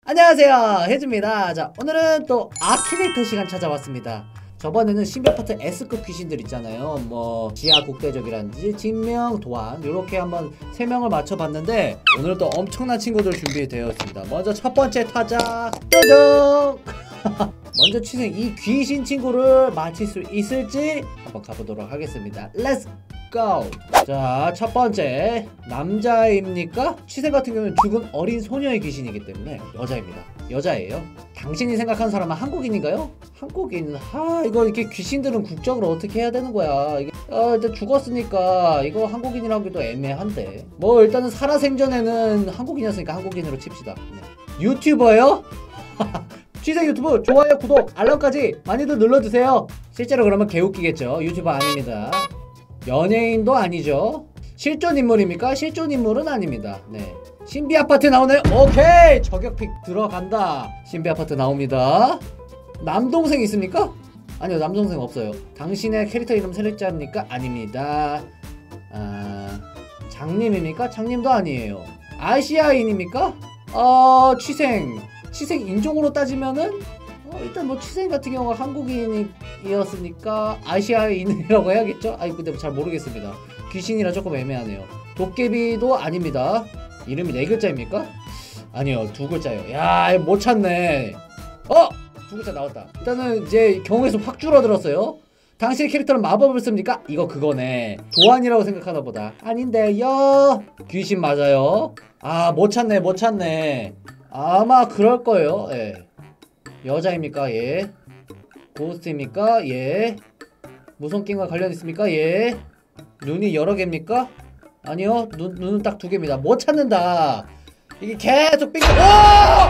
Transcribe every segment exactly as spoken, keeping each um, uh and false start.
안녕하세요, 혜주입니다. 자, 오늘은 또 아키네이터 시간 찾아왔습니다. 저번에는 신비 아파트 S급 귀신들 있잖아요. 뭐 지하 국대적이라든지 진명, 도안 요렇게 한번 세 명을 맞춰봤는데 오늘 또 엄청난 친구들 준비되어 있습니다. 먼저 첫 번째 타자 뚜둥 먼저 취생 이 귀신 친구를 맞힐 수 있을지 한번 가보도록 하겠습니다. 렛츠 고! 자, 첫 번째 남자입니까? 취생 같은 경우는 죽은 어린 소녀의 귀신이기 때문에 여자입니다. 여자예요. 당신이 생각하는 사람은 한국인인가요? 한국인. 하, 이거 이렇게 귀신들은 국적으로 어떻게 해야 되는 거야? 이게 아, 일단 죽었으니까 이거 한국인이라고 하기도 애매한데. 뭐 일단은 살아생전에는 한국인이었으니까 한국인으로 칩시다. 네. 유튜버요? 취생 유튜브 좋아요, 구독, 알람까지 많이들 눌러주세요. 실제로 그러면 개웃기겠죠. 유튜버 아닙니다. 연예인도 아니죠. 실존 인물입니까? 실존 인물은 아닙니다. 네. 신비 아파트 나오네요. 오케이! 저격픽 들어간다. 신비 아파트 나옵니다. 남동생 있습니까? 아니요, 남동생 없어요. 당신의 캐릭터 이름 세력자입니까? 아닙니다. 아... 장님입니까? 장님도 아니에요. 아시아인입니까? 어... 취생. 취생 인종으로 따지면은 어, 일단 뭐 취생 같은 경우가 한국인이었으니까 아시아인이라고 해야겠죠? 아니 근데 잘 모르겠습니다. 귀신이라 조금 애매하네요. 도깨비도 아닙니다. 이름이 네 글자입니까? 아니요, 두 글자예요. 야, 못 찾네. 어! 두 글자 나왔다. 일단은 이제 경우에서 확 줄어들었어요. 당신의 캐릭터는 마법을 씁니까? 이거 그거네. 도안이라고 생각하나 보다. 아닌데요. 귀신 맞아요. 아, 못 찾네, 못 찾네. 아마 그럴 거예요. 예. 여자입니까? 예. 고스트입니까? 예. 무슨 게임과 관련 있습니까? 예. 눈이 여러 개입니까? 아니요. 눈, 눈은 딱 두 개입니다. 못 찾는다. 이게 계속 빙. 와!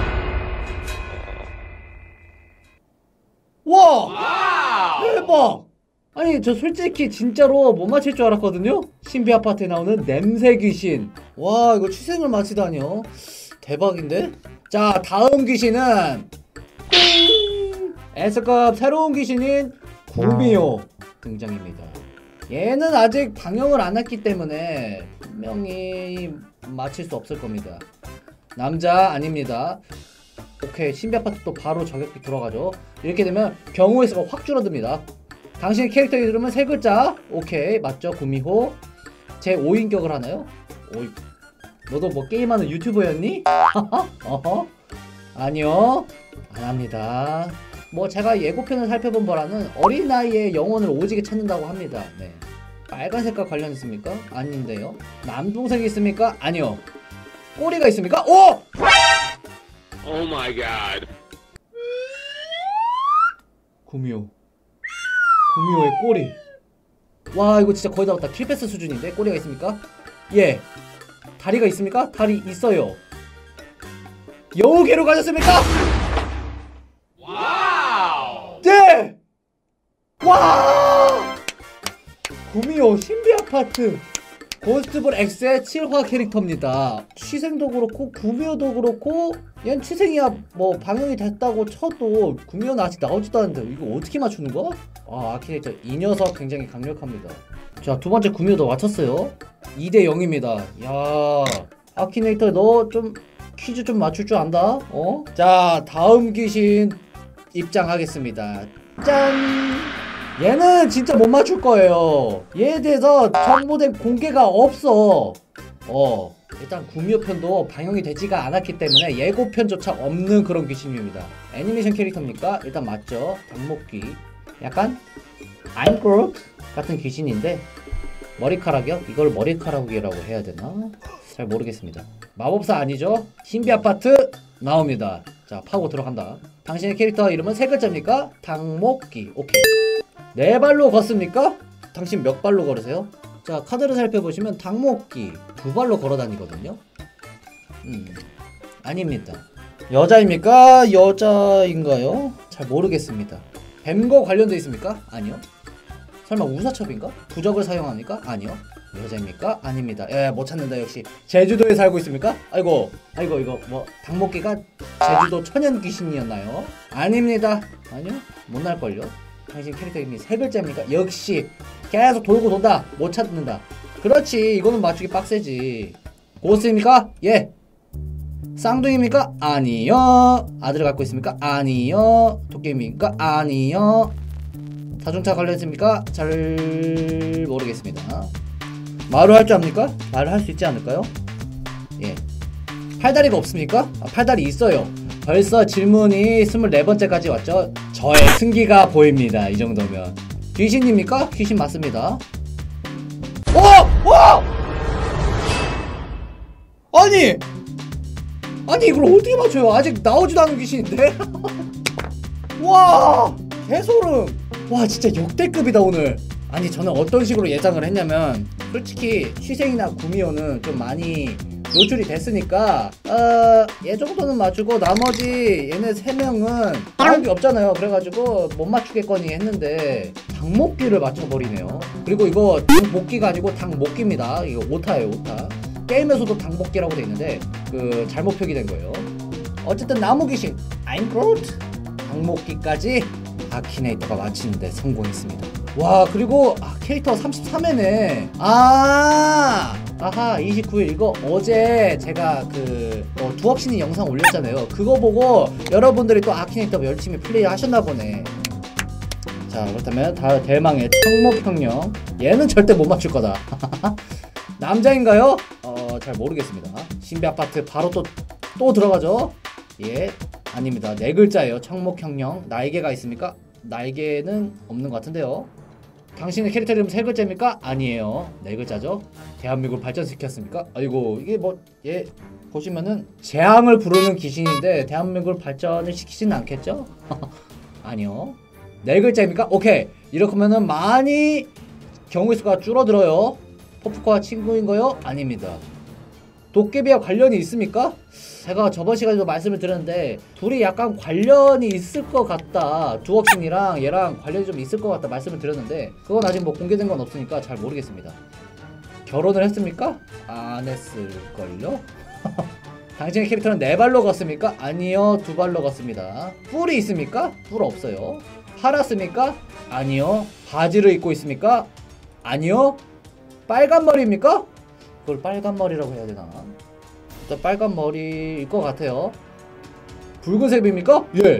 와! 대박! 아니, 저 솔직히 진짜로 못 맞힐 줄 알았거든요? 신비 아파트에 나오는 냄새 귀신. 와, 이거 취생을 맞히다니요. 대박인데? 자, 다음 귀신은 S급 새로운 귀신인 구미호 등장입니다. 얘는 아직 방영을 안 했기 때문에 분명히 맞힐 수 없을 겁니다. 남자 아닙니다. 오케이, 신비 아파트 또 바로 저격픽 들어가죠. 이렇게 되면 경우의 수가 확 줄어듭니다. 당신의 캐릭터 이름은 세 글자. 오케이, 맞죠? 구미호. 제 오인격을 하나요? 오이. 너도 뭐 게임하는 유튜버였니? 어허? 아니요, 안합니다. 뭐 제가 예고편을 살펴본 바라는 어린아이의 영혼을 오지게 찾는다고 합니다. 네. 빨간색과 관련 있습니까? 아닌데요. 남동생이 있습니까? 아니요. 꼬리가 있습니까? 오! 오 마이 갓. 구미호. 구미호의 꼬리. 와, 이거 진짜 거의 다 왔다. 킬패스 수준인데? 꼬리가 있습니까? 예. 다리가 있습니까? 다리 있어요. 여우개로 가셨습니까? 와우! 네! 와! 구미호 신비 아파트 고스트볼 X의 칠 화 캐릭터입니다. 취생도 그렇고 구미호도 그렇고 얘는 취생이야 뭐 방영이 됐다고 쳐도 구미호는 아직 나오지도 않는데 이거 어떻게 맞추는 거야? 아, 아키네이터 이 녀석 굉장히 강력합니다. 자, 두 번째 구미호도 맞췄어요. 이 대 영입니다. 야, 아키네이터 너 좀 퀴즈 좀 맞출 줄 안다? 어? 자, 다음 귀신 입장하겠습니다. 짠! 얘는 진짜 못 맞출 거예요. 얘에 대해서 정보된 공개가 없어. 어, 일단 구미호 편도 방영이 되지가 않았기 때문에 예고편조차 없는 그런 귀신입니다. 애니메이션 캐릭터입니까? 일단 맞죠. 닭목귀. 약간 아임크로크 같은 귀신인데 머리카락이요? 이걸 머리카락이라고 해야 되나? 잘 모르겠습니다. 마법사 아니죠? 신비 아파트 나옵니다. 자, 파고 들어간다. 당신의 캐릭터 이름은 세 글자입니까? 닭목귀. 오케이. 네 발로 걷습니까? 당신 몇 발로 걸으세요? 자, 카드를 살펴보시면 닭목귀 두 발로 걸어 다니거든요. 음, 아닙니다. 여자입니까? 여자인가요? 잘 모르겠습니다. 뱀과 관련돼 있습니까? 아니요. 설마 우사첩인가? 부적을 사용합니까? 아니요. 여자입니까? 아닙니다. 예, 못 찾는다. 역시 제주도에 살고 있습니까? 아이고, 아이고, 이거 뭐 닭목귀가 제주도 천연 귀신이었나요? 아닙니다. 아니요, 못 날걸요. 당신 캐릭터 이름이 세 글자입니까? 역시 계속 돌고 돈다. 못 찾는다. 그렇지, 이거는 맞추기 빡세지. 고스트입니까? 예. 쌍둥이입니까? 아니요. 아들을 갖고 있습니까? 아니요. 도깨비입니까? 아니요. 자동차 관련했습니까? 잘 모르겠습니다. 말을 할 줄 압니까? 말을 할 수 있지 않을까요? 예. 팔다리가 없습니까? 아, 팔다리 있어요. 벌써 질문이 스물네 번째까지 왔죠? 저의 승기가 보입니다. 이 정도면. 귀신입니까? 귀신 맞습니다. 어! 어! 아니! 아니 이걸 어떻게 맞춰요? 아직 나오지도 않은 귀신인데? 와! 개소름! 와 진짜 역대급이다 오늘. 아니 저는 어떤 식으로 예상을 했냐면 솔직히 쉬생이나 구미호는 좀 많이 노출이 됐으니까 어... 얘 정도는 맞추고 나머지 얘네 세 명은 다른 게 없잖아요. 그래가지고 못 맞추겠거니 했는데 닭목기를 맞춰버리네요. 그리고 이거 닭목기가 아니고 닭목기입니다. 이거 오타예요 오타. 게임에서도 닭목기라고 돼 있는데 그 잘못 표기된 거예요. 어쨌든 나무귀신 I'm Groot 닭목기까지 아키네이터가 맞히는데 성공했습니다. 와 그리고 아, 캐릭터 삼십삼 회네. 아 아하 이십구 일 이거 어제 제가 그 어, 두억신이 영상 올렸잖아요. 그거 보고 여러분들이 또 아키네이터 열심히 플레이 하셨나 보네. 자 그렇다면 다 대망의 청목혁령 얘는 절대 못 맞출 거다. 남자인가요? 어 잘 모르겠습니다. 신비아파트 바로 또 또 들어가죠. 예 아닙니다. 네 글자예요. 청목혁령. 날개가 있습니까? 날개는 없는 것 같은데요. 당신의 캐릭터 이름 세 글자입니까? 아니에요. 네 글자죠. 대한민국을 발전시켰습니까? 아이고 이게 뭐 예 보시면은 재앙을 부르는 귀신인데 대한민국을 발전을 시키지는 않겠죠? 아니요. 네 글자입니까? 오케이. 이렇게 하면은 많이 경우의 수가 줄어들어요. 포프코와 친구인가요? 아닙니다. 도깨비와 관련이 있습니까? 제가 저번 시간에도 말씀을 드렸는데 둘이 약간 관련이 있을 것 같다. 두억신이랑 얘랑 관련이 좀 있을 것 같다 말씀을 드렸는데 그건 아직 뭐 공개된 건 없으니까 잘 모르겠습니다. 결혼을 했습니까? 안 했을걸요? 당신의 캐릭터는 네 발로 걷습니까? 아니요, 두 발로 걷습니다. 뿔이 있습니까? 뿔 없어요. 팔았습니까? 아니요. 바지를 입고 있습니까? 아니요. 빨간 머리입니까? 그걸 빨간 머리라고 해야 되나? 일단 빨간 머리일 것 같아요. 붉은색입니까? 예.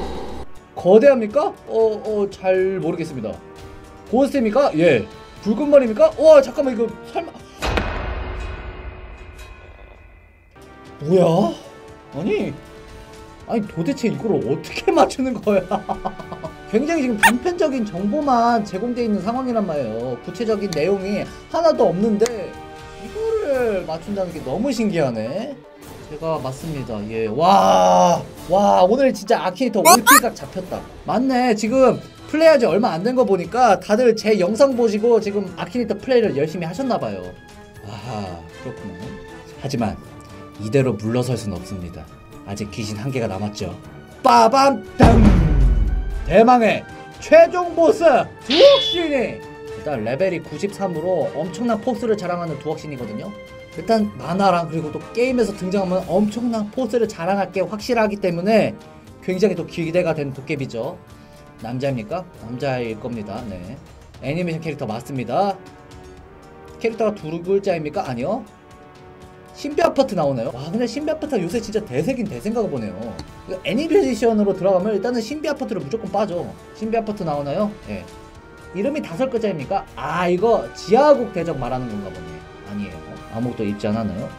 거대합니까? 어, 어, 잘 모르겠습니다. 고스트입니까? 예. 붉은 머리입니까? 와, 잠깐만, 이거 설마. 뭐야? 아니, 아니 도대체 이걸 어떻게 맞추는 거야? 굉장히 지금 단편적인 정보만 제공되어 있는 상황이란 말이에요. 구체적인 내용이 하나도 없는데 이거를 맞춘다는 게 너무 신기하네. 제가 맞습니다. 예, 와, 와 오늘 진짜 아키네이터 올킬각 잡혔다. 맞네. 지금 플레이하지 얼마 안 된 거 보니까 다들 제 영상 보시고 지금 아키네이터 플레이를 열심히 하셨나봐요. 아, 그렇구나. 하지만 이대로 물러설 수는 없습니다. 아직 귀신 한 개가 남았죠. 빠밤 땅! 대망의 최종 보스 두억신이 일단 레벨이 구십삼으로 엄청난 포스를 자랑하는 두억신이거든요. 일단 만화랑 그리고 또 게임에서 등장하면 엄청난 포스를 자랑할 게 확실하기 때문에 굉장히 또 기대가 되는 도깨비죠. 남자입니까? 남자일 겁니다. 네. 애니메이션 캐릭터 맞습니다. 캐릭터가 두 글자입니까? 아니요. 신비아파트 나오나요? 와 근데 신비아파트가 요새 진짜 대세긴 대세인가 보네요. 애니메이션으로 들어가면 일단은 신비아파트로 무조건 빠져. 신비아파트 나오나요? 예. 이름이 다섯 글자입니까? 아 이거 지하국 대적 말하는 건가 보네. 아니에요. 아무것도 입지 않았나요?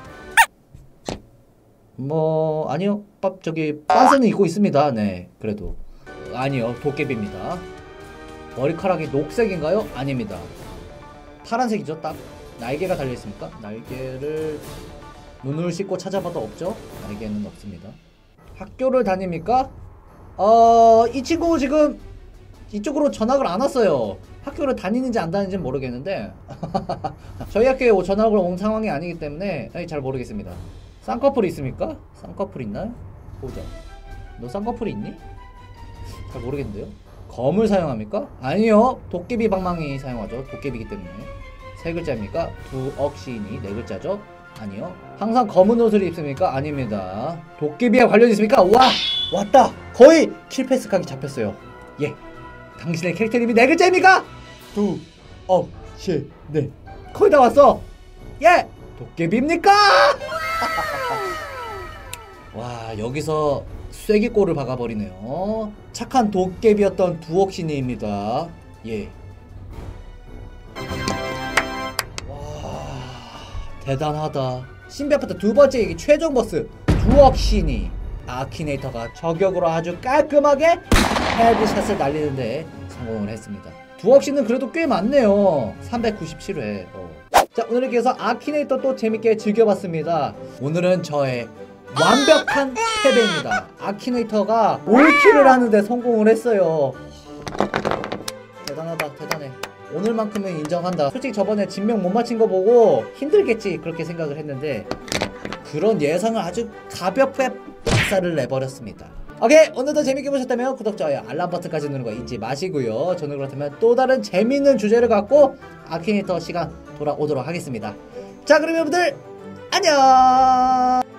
뭐 아니요. 밥 저기 빤스는 입고 있습니다. 네 그래도 아니요. 도깨비입니다. 머리카락이 녹색인가요? 아닙니다. 파란색이죠 딱. 날개가 달려있습니까? 날개를 눈을 씻고 찾아봐도 없죠? 날개는 없습니다. 학교를 다닙니까? 어... 이 친구 지금 이쪽으로 전학을 안 왔어요. 학교를 다니는지 안 다니는지는 모르겠는데 저희 학교에 전학을 온 상황이 아니기 때문에 잘 모르겠습니다. 쌍꺼풀이 있습니까? 쌍꺼풀 있나요? 보자. 너 쌍꺼풀이 있니? 잘 모르겠는데요. 검을 사용합니까? 아니요. 도깨비 방망이 사용하죠. 도깨비이기 때문에. 세 글자입니까? 두억신이 네 글자죠? 아니요. 항상 검은 옷을 입습니까? 아닙니다. 도깨비와 관련이 있습니까? 와! 왔다! 거의 킬패스 각이 잡혔어요. 예. 당신의 캐릭터 이름이 네 글자입니까? 두억신 네. 거의 다 왔어! 예! 도깨비입니까? 와, 여기서 쐐기골을 박아버리네요. 착한 도깨비였던 두옥신이입니다. 예. 와, 대단하다. 신비아파트 두 번째 얘기, 최종 보스 두옥신이 아키네이터가 저격으로 아주 깔끔하게 헤드샷을 날리는데 성공을 했습니다. 두옥신은 그래도 꽤 많네요. 삼백구십칠 회. 어. 자, 오늘 이렇게 해서 아키네이터 또 재밌게 즐겨봤습니다. 오늘은 저의 완벽한 패배입니다. 아키네이터가 올킬을 하는데 성공을 했어요. 대단하다, 대단해. 오늘만큼은 인정한다. 솔직히 저번에 진명 못 맞힌 거 보고 힘들겠지 그렇게 생각을 했는데 그런 예상을 아주 가볍게 박살을 내버렸습니다. 오케이, 오늘도 재밌게 보셨다면 구독, 좋아요, 알람 버튼까지 누르는 거 잊지 마시고요. 저는 그렇다면 또 다른 재밌는 주제를 갖고 아키네이터 시간 돌아오도록 하겠습니다. 자, 그럼 여러분들 안녕.